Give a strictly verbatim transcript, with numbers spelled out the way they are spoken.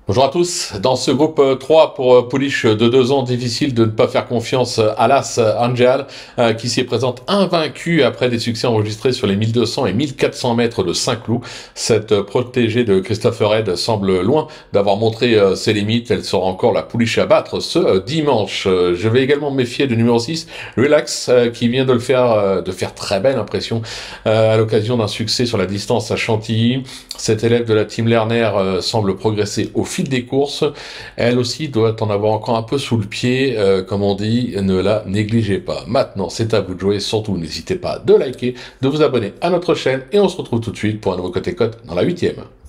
Bonjour à tous. Dans ce groupe euh, trois pour euh, Poulich de deux ans, difficile de ne pas faire confiance à l'As Angel, euh, qui s'y présente invaincu après des succès enregistrés sur les mille deux cents et mille quatre cents mètres de Saint-Cloud. Cette euh, protégée de Christopher Head semble loin d'avoir montré euh, ses limites. Elle sera encore la Poulich à battre ce euh, dimanche. Euh, je vais également me méfier du numéro six, Relax, euh, qui vient de le faire, euh, de faire très belle impression euh, à l'occasion d'un succès sur la distance à Chantilly. Cet élève de la team Lerner euh, semble progresser au fil des courses. Elle aussi doit en avoir encore un peu sous le pied, euh, comme on dit, ne la négligez pas. Maintenant, c'est à vous de jouer. Surtout, n'hésitez pas de liker, de vous abonner à notre chaîne et on se retrouve tout de suite pour un nouveau Côté Cote dans la huitième.